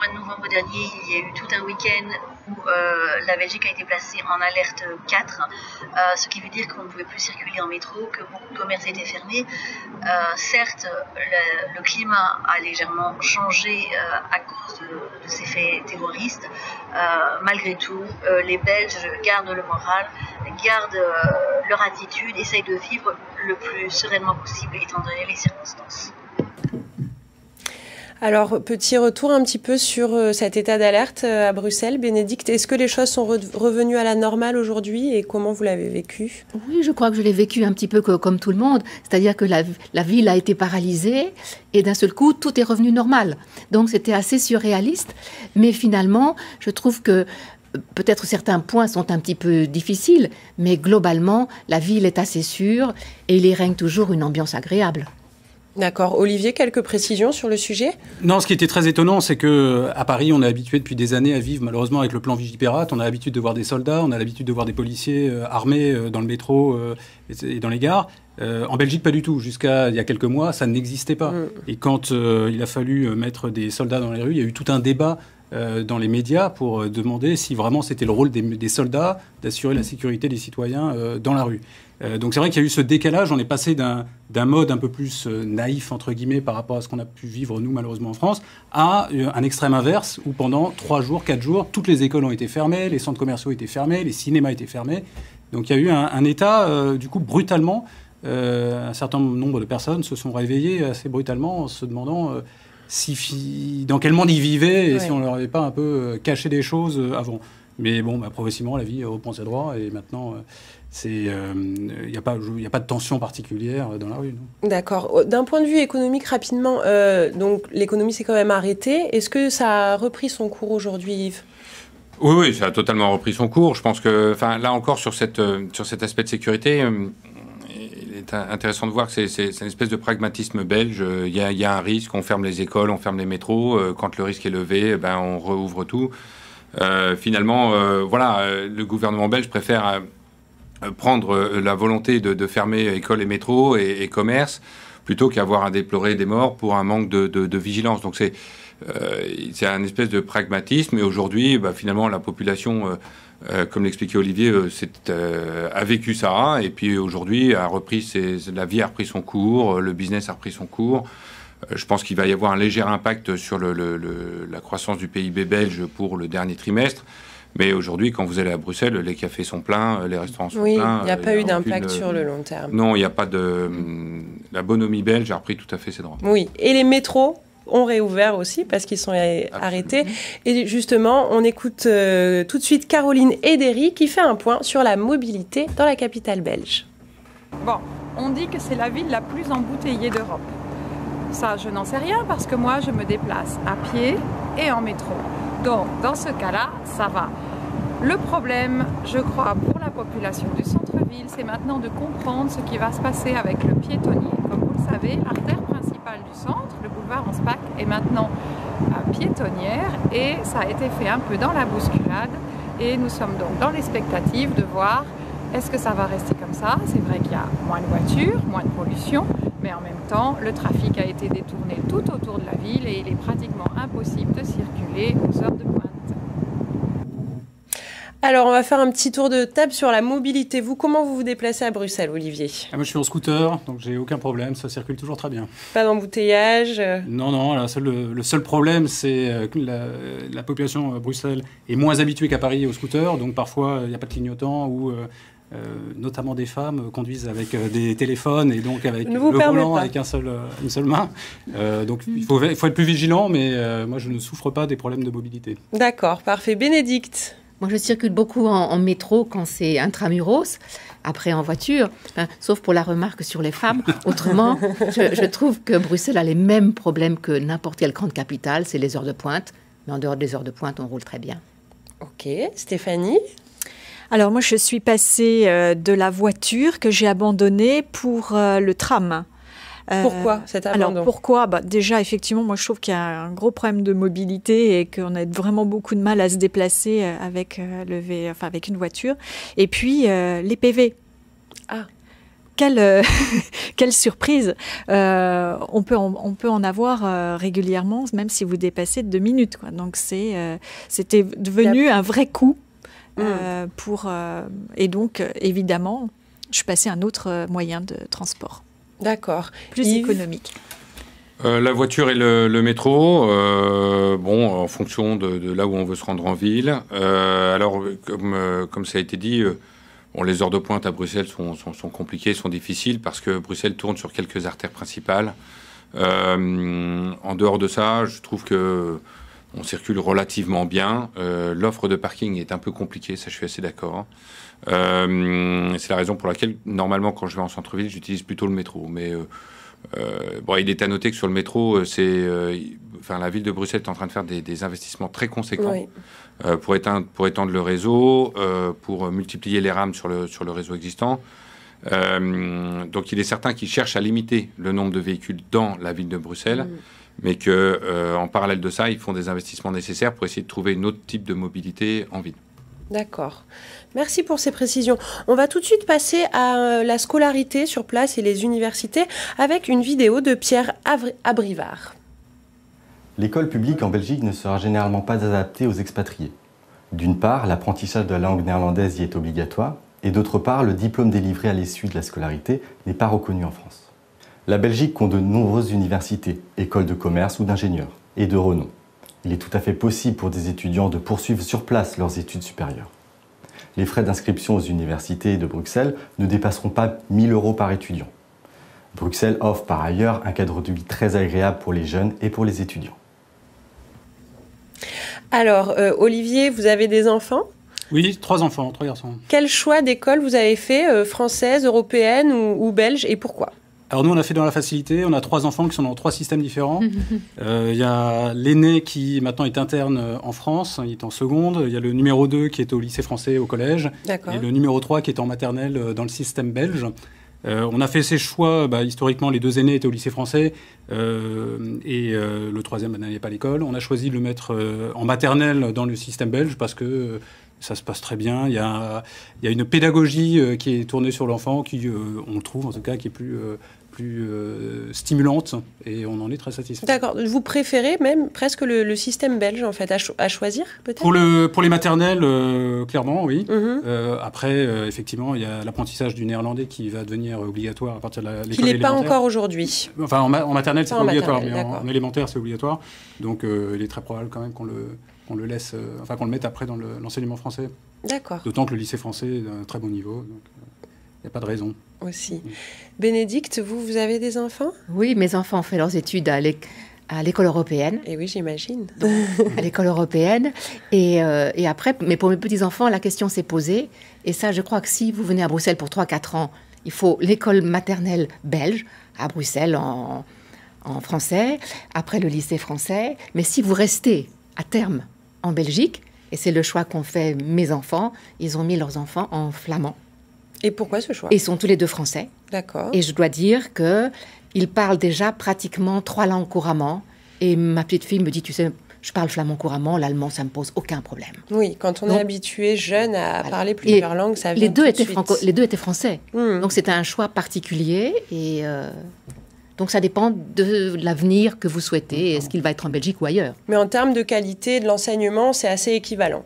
mois de novembre dernier, il y a eu tout un week-end où euh, la Belgique a été placée en alerte quatre, euh, ce qui veut dire qu'on ne pouvait plus circuler en métro, que beaucoup de commerces étaient fermés. Euh, certes, le, le climat a légèrement changé euh, à cause de, de ces faits terroristes. Euh, malgré tout, euh, les Belges gardent le moral, gardent euh, leur attitude, essayent de vivre le plus sereinement possible étant donné les circonstances. Alors, petit retour un petit peu sur euh, cet état d'alerte euh, à Bruxelles. Bénédicte, est-ce que les choses sont re revenues à la normale aujourd'hui et comment vous l'avez vécu? Oui, je crois que je l'ai vécu un petit peu que, comme tout le monde. C'est-à-dire que la, la ville a été paralysée et d'un seul coup, tout est revenu normal. Donc, c'était assez surréaliste. Mais finalement, je trouve que peut-être certains points sont un petit peu difficiles, mais globalement, la ville est assez sûre et il y règne toujours une ambiance agréable. D'accord. Olivier, quelques précisions sur le sujet? Non, ce qui était très étonnant, c'est qu'à Paris, on est habitué depuis des années à vivre, malheureusement, avec le plan Vigipirate. On a l'habitude de voir des soldats, on a l'habitude de voir des policiers euh, armés euh, dans le métro euh, et dans les gares. Euh, en Belgique, pas du tout. Jusqu'à il y a quelques mois, ça n'existait pas. Mmh. Et quand euh, il a fallu mettre des soldats dans les rues, il y a eu tout un débat euh, dans les médias pour euh, demander si vraiment c'était le rôle des, des soldats d'assurer la sécurité des citoyens euh, dans la rue. Euh, donc c'est vrai qu'il y a eu ce décalage. On est passé d'un d'un mode un peu plus euh, naïf, entre guillemets, par rapport à ce qu'on a pu vivre, nous, malheureusement, en France, à euh, un extrême inverse, où pendant trois jours, quatre jours, toutes les écoles ont été fermées, les centres commerciaux étaient fermés, les cinémas étaient fermés. Donc il y a eu un, un état, euh, du coup, brutalement, euh, un certain nombre de personnes se sont réveillées assez brutalement en se demandant euh, si, dans quel monde ils vivaient et ouais. si on leur avait pas un peu euh, caché des choses euh, avant. Mais bon, bah, progressivement, la vie reprend ses droits et maintenant... Euh, Il euh, n'y a, a pas de tension particulière dans la rue. D'accord. D'un point de vue économique, rapidement, euh, donc l'économie s'est quand même arrêtée. Est-ce que ça a repris son cours aujourd'hui, Yves ? Oui, oui, ça a totalement repris son cours. Je pense que, enfin, là encore, sur, cette, euh, sur cet aspect de sécurité, euh, il est intéressant de voir que c'est une espèce de pragmatisme belge. Il y, a, il y a un risque, on ferme les écoles, on ferme les métros. Euh, quand le risque est levé, ben, on rouvre tout. Euh, finalement, euh, voilà, le gouvernement belge préfère... Euh, prendre la volonté de, de fermer écoles et métros et, et commerces plutôt qu'avoir à déplorer des morts pour un manque de, de, de vigilance. Donc c'est euh, un espèce de pragmatisme. Et aujourd'hui, bah, finalement, la population, euh, euh, comme l'expliquait Olivier, euh, euh, a vécu ça. Et puis aujourd'hui, a repris ses, la vie a repris son cours, le business a repris son cours. Euh, je pense qu'il va y avoir un léger impact sur le, le, le, la croissance du P I B belge pour le dernier trimestre. Mais aujourd'hui, quand vous allez à Bruxelles, les cafés sont pleins, les restaurants sont oui, pleins. Oui, il n'y a pas eu d'impact sur le long terme. Non, il n'y a pas de... La bonhomie belge a repris tout à fait ses droits. Oui, et les métros ont réouvert aussi parce qu'ils sont Absolument. arrêtés. Et justement, on écoute euh, tout de suite Caroline Edéry qui fait un point sur la mobilité dans la capitale belge. Bon, on dit que c'est la ville la plus embouteillée d'Europe. Ça, je n'en sais rien parce que moi, je me déplace à pied et en métro. Donc, dans ce cas-là, ça va. Le problème, je crois, pour la population du centre-ville, c'est maintenant de comprendre ce qui va se passer avec le piétonnier. Comme vous le savez, l'artère principale du centre, le boulevard Anspach, est maintenant piétonnière et ça a été fait un peu dans la bousculade. Et nous sommes donc dans l'expectative de voir est-ce que ça va rester comme ça. C'est vrai qu'il y a moins de voitures, moins de pollution, mais en même temps, le trafic a été détourné tout autour de la ville et il est pratiquement impossible de circuler aux heures de pointe. Alors, on va faire un petit tour de table sur la mobilité. Vous, comment vous vous déplacez à Bruxelles, Olivier ? ah, Moi, je suis en scooter, donc j'ai aucun problème, ça circule toujours très bien. Pas d'embouteillage ? Non, non, la seule, le seul problème, c'est que la, la population à Bruxelles est moins habituée qu'à Paris au scooter, donc parfois, il n'y a pas de clignotant ou... Euh, Euh, notamment des femmes conduisent avec euh, des téléphones et donc avec le volant avec un seul, euh, une seule main. Euh, donc il faut, il faut être plus vigilant, mais euh, moi je ne souffre pas des problèmes de mobilité. D'accord, parfait. Bénédicte ? Moi je circule beaucoup en, en métro quand c'est intramuros, après en voiture, hein, sauf pour la remarque sur les femmes. Autrement, je, je trouve que Bruxelles a les mêmes problèmes que n'importe quelle grande capitale, c'est les heures de pointe. Mais en dehors des heures de pointe, on roule très bien. Ok, Stéphanie ? Alors moi, je suis passée euh, de la voiture que j'ai abandonnée pour euh, le tram. Euh, pourquoi cet abandon ? Alors pourquoi ? Bah, déjà, effectivement, moi je trouve qu'il y a un gros problème de mobilité et qu'on a vraiment beaucoup de mal à se déplacer avec, euh, le v... enfin, avec une voiture. Et puis, euh, les P V. Ah. quelle, euh, quelle surprise. Euh, on, peut en, on peut en avoir euh, régulièrement, même si vous dépassez de deux minutes, quoi. Donc c'est, euh, c'était devenu un vrai coup. Euh, mmh. pour, euh, et donc, évidemment, je suis passée à un autre moyen de transport. D'accord. Plus Yves. économique. Euh, la voiture et le, le métro, euh, bon, en fonction de, de là où on veut se rendre en ville. Euh, alors, comme, euh, comme ça a été dit, euh, bon, les heures de pointe à Bruxelles sont, sont, sont compliquées, sont difficiles, parce que Bruxelles tourne sur quelques artères principales. Euh, en dehors de ça, je trouve que on circule relativement bien. Euh, l'offre de parking est un peu compliquée, ça je suis assez d'accord. Euh, c'est la raison pour laquelle, normalement, quand je vais en centre-ville, j'utilise plutôt le métro. Mais euh, euh, bon, il est à noter que sur le métro, c'est, euh, enfin, la ville de Bruxelles est en train de faire des, des investissements très conséquents oui. euh, pour, éteindre, pour étendre le réseau, euh, pour multiplier les rames sur le, sur le réseau existant. Euh, donc il est certain qu'ils cherchent à limiter le nombre de véhicules dans la ville de Bruxelles. Mmh. Mais qu'en euh, parallèle de ça, ils font des investissements nécessaires pour essayer de trouver un autre type de mobilité en ville. D'accord. Merci pour ces précisions. On va tout de suite passer à la scolarité sur place et les universités avec une vidéo de Pierre Abrivard. L'école publique en Belgique ne sera généralement pas adaptée aux expatriés. D'une part, l'apprentissage de la langue néerlandaise y est obligatoire, et d'autre part, le diplôme délivré à l'issue de la scolarité n'est pas reconnu en France. La Belgique compte de nombreuses universités, écoles de commerce ou d'ingénieurs, et de renom. Il est tout à fait possible pour des étudiants de poursuivre sur place leurs études supérieures. Les frais d'inscription aux universités de Bruxelles ne dépasseront pas mille euros par étudiant. Bruxelles offre par ailleurs un cadre de vie très agréable pour les jeunes et pour les étudiants. Alors, euh, Olivier, vous avez des enfants ? Oui, trois enfants, trois garçons. Quel choix d'école vous avez fait, euh, française, européenne ou, ou belge, et pourquoi ? Alors nous, on a fait dans la facilité. On a trois enfants qui sont dans trois systèmes différents. Il euh, y a l'aîné qui maintenant est interne en France, il est en seconde. Il y a le numéro deux qui est au lycée français au collège. Et le numéro trois qui est en maternelle dans le système belge. Euh, on a fait ces choix, bah, historiquement les deux aînés étaient au lycée français euh, et euh, le troisième bah, n'allait pas à l'école. On a choisi de le mettre euh, en maternelle dans le système belge parce que euh, ça se passe très bien. Il y a, il y a une pédagogie euh, qui est tournée sur l'enfant, qui, euh, on le trouve en tout cas, qui est plus... Euh, plus euh, stimulante et on en est très satisfait. D'accord. Vous préférez même presque le, le système belge en fait à, cho- à choisir peut-être pour, le, pour les maternelles, euh, clairement, oui. Mm-hmm. Euh, après, euh, effectivement, il y a l'apprentissage du néerlandais qui va devenir obligatoire à partir de la, l'école Qui n'est élémentaire. pas encore aujourd'hui. Enfin, en, ma- en maternelle, c'est pas, pas obligatoire, mais en, en élémentaire, c'est obligatoire. Donc, euh, il est très probable quand même qu'on le, qu'on le laisse, euh, enfin qu'on le mette après dans le, l'enseignement français. D'accord. D'autant que le lycée français est d'un très bon niveau. Donc, il n'y a pas de raison. Aussi. Mmh. Bénédicte, vous, vous avez des enfants ? Oui, mes enfants ont fait leurs études à, l'éc- à l'école européenne. Et oui, j'imagine. À l'école européenne. Et, euh, et après, mais pour mes petits-enfants, la question s'est posée. Et ça, je crois que si vous venez à Bruxelles pour trois à quatre ans, il faut l'école maternelle belge à Bruxelles en, en français, après le lycée français. Mais si vous restez à terme en Belgique, et c'est le choix qu'ont fait mes enfants, ils ont mis leurs enfants en flamand. Et pourquoi ce choix ? Ils sont tous les deux français. D'accord. Et je dois dire qu'ils parlent déjà pratiquement trois langues couramment. Et ma petite fille me dit, tu sais, je parle flamand couramment, l'allemand, ça ne me pose aucun problème. Oui, quand on Donc, est habitué, jeune, à voilà. parler plusieurs et langues, ça vient les deux tout étaient de suite. Franco- les deux étaient français. Mmh. Donc c'était un choix particulier. Et euh, donc ça dépend de l'avenir que vous souhaitez. Est-ce qu'il va être en Belgique ou ailleurs ? Mais en termes de qualité de l'enseignement, c'est assez équivalent.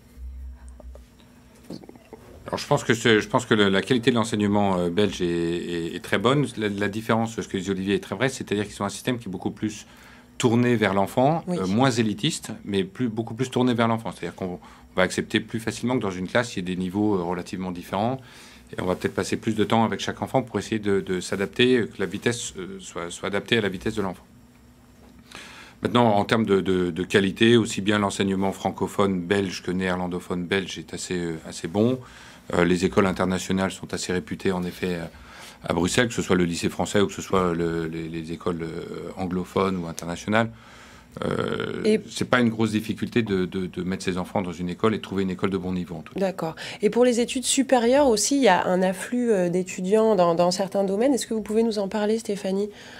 Alors, je pense que, je pense que la qualité de l'enseignement euh, belge est, est, est très bonne. La, la différence, ce que dit Olivier, est très vrai, c'est-à-dire qu'ils ont un système qui est beaucoup plus tourné vers l'enfant, oui. euh, moins élitiste, mais plus, beaucoup plus tourné vers l'enfant. C'est-à-dire qu'on on va accepter plus facilement que dans une classe, il y ait des niveaux euh, relativement différents. Et on va peut-être passer plus de temps avec chaque enfant pour essayer de, de s'adapter, que la vitesse euh, soit, soit adaptée à la vitesse de l'enfant. Maintenant, en termes de, de, de qualité, aussi bien l'enseignement francophone belge que néerlandophone belge est assez, euh, assez bon. Euh, les écoles internationales sont assez réputées, en effet, à, à Bruxelles, que ce soit le lycée français ou que ce soit le, les, les écoles euh, anglophones ou internationales. Euh, et c'est pas une grosse difficulté de, de, de mettre ses enfants dans une école et de trouver une école de bon niveau, en tout cas. D'accord. Et pour les études supérieures aussi, il y a un afflux d'étudiants dans, dans certains domaines. Est-ce que vous pouvez nous en parler, Stéphanie ?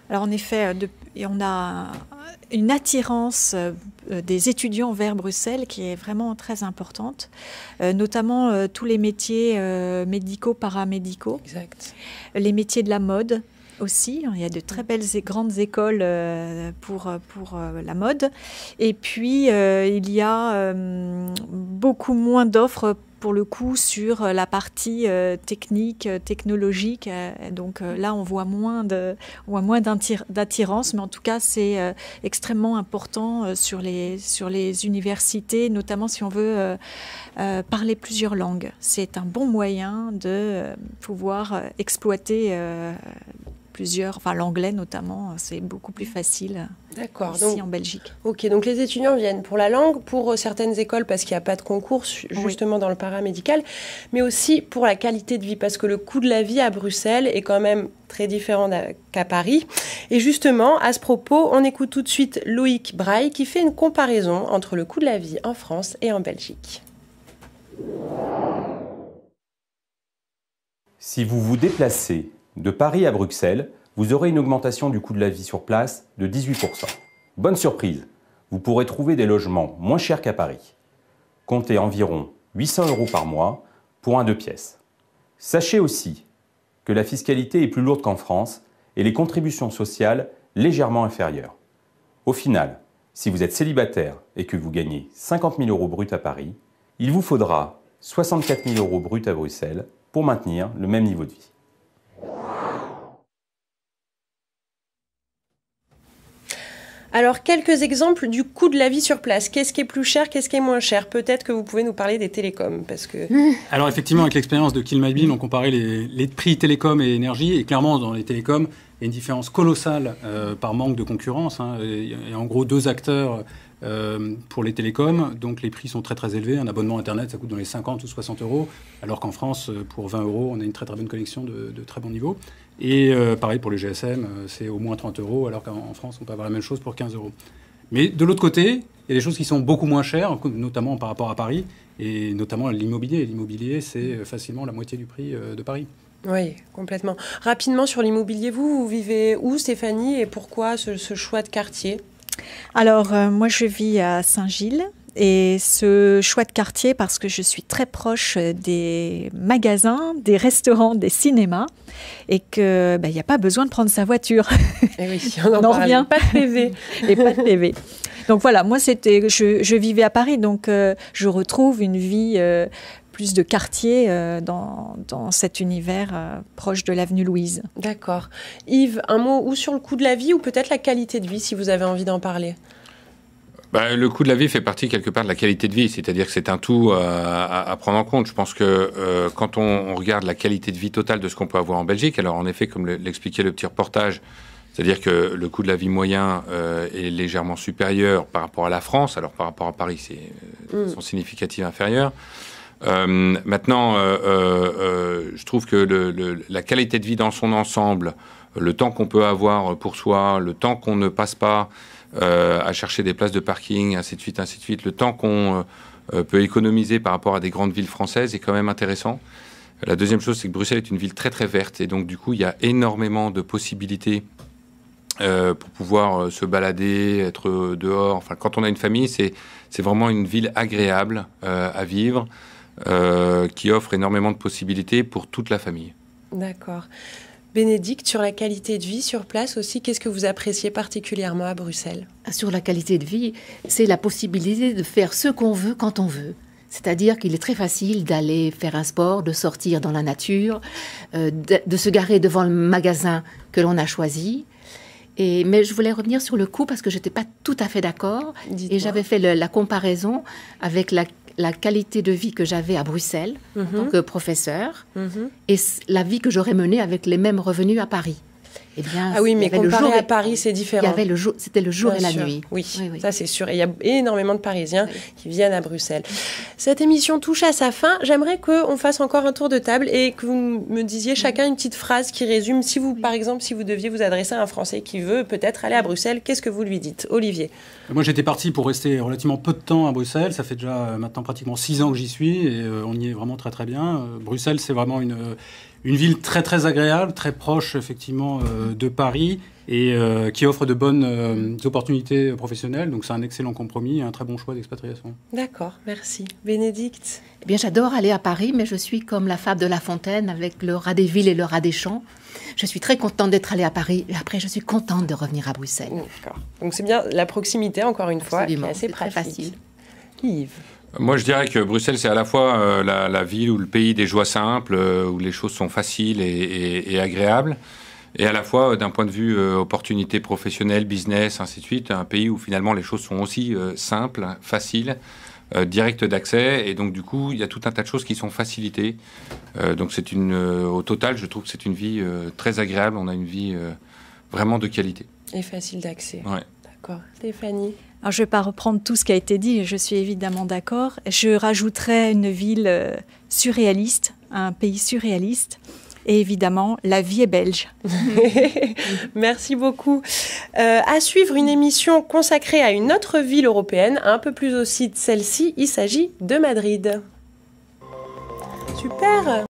Alors en effet, de, et on a une attirance euh, des étudiants vers Bruxelles qui est vraiment très importante, euh, notamment euh, tous les métiers euh, médicaux, paramédicaux, exact. Les métiers de la mode aussi. Il y a de très belles et grandes écoles euh, pour, pour euh, la mode. Et puis, euh, il y a euh, beaucoup moins d'offres pour le coup sur la partie euh, technique, technologique. Euh, donc euh, là, on voit moins de, on voit moins d'attirance, mais en tout cas, c'est euh, extrêmement important euh, sur les, sur les universités, notamment si on veut euh, euh, parler plusieurs langues. C'est un bon moyen de euh, pouvoir euh, exploiter euh, plusieurs, enfin l'anglais notamment, c'est beaucoup plus facile. D'accord. Ici donc, en Belgique. Ok, donc les étudiants viennent pour la langue, pour certaines écoles parce qu'il n'y a pas de concours justement oui. dans le paramédical, mais aussi pour la qualité de vie parce que le coût de la vie à Bruxelles est quand même très différent qu'à Paris. Et justement, à ce propos, on écoute tout de suite Loïc Braille qui fait une comparaison entre le coût de la vie en France et en Belgique. Si vous vous déplacez de Paris à Bruxelles, vous aurez une augmentation du coût de la vie sur place de dix-huit pour cent. Bonne surprise, vous pourrez trouver des logements moins chers qu'à Paris. Comptez environ huit cents euros par mois pour un deux pièces. Sachez aussi que la fiscalité est plus lourde qu'en France et les contributions sociales légèrement inférieures. Au final, si vous êtes célibataire et que vous gagnez cinquante mille euros bruts à Paris, il vous faudra soixante-quatre mille euros bruts à Bruxelles pour maintenir le même niveau de vie. Alors, quelques exemples du coût de la vie sur place. Qu'est-ce qui est plus cher, qu'est-ce qui est moins cher? Peut-être que vous pouvez nous parler des télécoms, parce que... Alors, effectivement, avec l'expérience de Kilmybin, on comparait les, les prix télécom et énergie, et clairement, dans les télécoms, il y a une différence colossale euh, par manque de concurrence. Hein. Il y a en gros deux acteurs euh, pour les télécoms, donc les prix sont très très élevés. Un abonnement Internet, ça coûte dans les cinquante ou soixante euros, alors qu'en France, pour vingt euros, on a une très très bonne connexion de, de très bon niveau. Et euh, pareil pour les G S M, euh, c'est au moins trente euros, alors qu'en France, on peut avoir la même chose pour quinze euros. Mais de l'autre côté, il y a des choses qui sont beaucoup moins chères, notamment par rapport à Paris, et notamment l'immobilier. L'immobilier, c'est facilement la moitié du prix euh, de Paris. Oui, complètement. Rapidement sur l'immobilier, vous, vous vivez où, Stéphanie, et pourquoi ce, ce choix de quartier? Alors, euh, moi, je vis à Saint-Gilles. Et ce choix de quartier, parce que je suis très proche des magasins, des restaurants, des cinémas, et qu'il n'y a pas besoin de prendre sa voiture. Et oui, on en, on en revient. Pas de P V. Et pas de P V. Donc voilà, moi, c'était, je, je vivais à Paris, donc euh, je retrouve une vie euh, plus de quartier euh, dans, dans cet univers euh, proche de l'avenue Louise. D'accord. Yves, un mot ou sur le coût de la vie ou peut-être la qualité de vie, si vous avez envie d'en parler? Ben, le coût de la vie fait partie quelque part de la qualité de vie, c'est-à-dire que c'est un tout à, à, à prendre en compte. Je pense que euh, quand on, on regarde la qualité de vie totale de ce qu'on peut avoir en Belgique, alors en effet, comme l'expliquait le petit reportage, c'est-à-dire que le coût de la vie moyen euh, est légèrement supérieur par rapport à la France, alors par rapport à Paris, c'est euh, mm. sont significatifs inférieurs. Euh, maintenant, euh, euh, je trouve que le, le, la qualité de vie dans son ensemble, le temps qu'on peut avoir pour soi, le temps qu'on ne passe pas Euh, à chercher des places de parking, ainsi de suite, ainsi de suite. Le temps qu'on euh, peut économiser par rapport à des grandes villes françaises est quand même intéressant. La deuxième chose, c'est que Bruxelles est une ville très très verte et donc du coup, il y a énormément de possibilités euh, pour pouvoir euh, se balader, être dehors. Enfin, quand on a une famille, c'est c'est vraiment une ville agréable euh, à vivre, euh, qui offre énormément de possibilités pour toute la famille. D'accord. Bénédicte, sur la qualité de vie sur place aussi, qu'est-ce que vous appréciez particulièrement à Bruxelles? Sur la qualité de vie, c'est la possibilité de faire ce qu'on veut quand on veut. C'est-à-dire qu'il est très facile d'aller faire un sport, de sortir dans la nature, euh, de, de se garer devant le magasin que l'on a choisi. Et, mais je voulais revenir sur le coût parce que je n'étais pas tout à fait d'accord. Et j'avais fait le, la comparaison avec la la qualité de vie que j'avais à Bruxelles mm-hmm. en tant que professeur mm-hmm. et la vie que j'aurais menée avec les mêmes revenus à Paris. Eh bien, ah oui, mais comparé à Paris, c'est différent. Il y avait le jour, c'était le jour Bien et la sûr. nuit. Oui, oui, oui, ça c'est sûr. Et il y a énormément de Parisiens oui. qui viennent à Bruxelles. Cette émission touche à sa fin. J'aimerais qu'on fasse encore un tour de table et que vous me disiez chacun une petite phrase qui résume. Si vous, par exemple, si vous deviez vous adresser à un Français qui veut peut-être aller à Bruxelles, qu'est-ce que vous lui dites? Olivier? Moi, j'étais parti pour rester relativement peu de temps à Bruxelles. Ça fait déjà maintenant pratiquement six ans que j'y suis et euh, on y est vraiment très très bien. Euh, Bruxelles, c'est vraiment une... Une ville très très agréable, très proche effectivement euh, de Paris et euh, qui offre de bonnes euh, opportunités professionnelles. Donc c'est un excellent compromis et un très bon choix d'expatriation. D'accord, merci. Bénédicte? Eh bien, j'adore aller à Paris, mais je suis comme la fable de La Fontaine avec le rat des villes et le rat des champs. Je suis très contente d'être allée à Paris et après, je suis contente de revenir à Bruxelles. D'accord. Donc c'est bien la proximité, encore une fois, qui est assez pratique. Très facile. Yves? Moi, je dirais que Bruxelles, c'est à la fois euh, la, la ville ou le pays des joies simples, euh, où les choses sont faciles et, et, et agréables, et à la fois, euh, d'un point de vue euh, opportunité professionnelle, business, ainsi de suite, un pays où finalement les choses sont aussi euh, simples, faciles, euh, directes d'accès, et donc du coup, il y a tout un tas de choses qui sont facilitées. Euh, donc, c'est une, euh, au total, je trouve que c'est une vie euh, très agréable. On a une vie euh, vraiment de qualité. Et facile d'accès. Ouais. D'accord. Stéphanie? Alors, je ne vais pas reprendre tout ce qui a été dit, je suis évidemment d'accord. Je rajouterais une ville euh, surréaliste, un pays surréaliste. Et évidemment, la vie est belge. Merci beaucoup. Euh, à suivre une émission consacrée à une autre ville européenne, un peu plus aussi de celle-ci. Il s'agit de Madrid. Super.